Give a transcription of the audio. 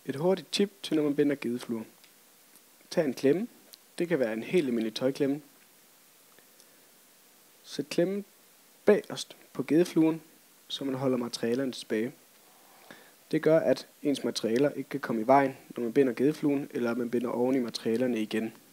Et hurtigt tip til, når man binder gedefluer. Tag en klemme. Det kan være en helt almindelig tøjklemme. Sæt klemmen bagerst på gedefluen, så man holder materialerne tilbage. Det gør, at ens materialer ikke kan komme i vejen, når man binder gedefluen, eller man binder oven i materialerne igen.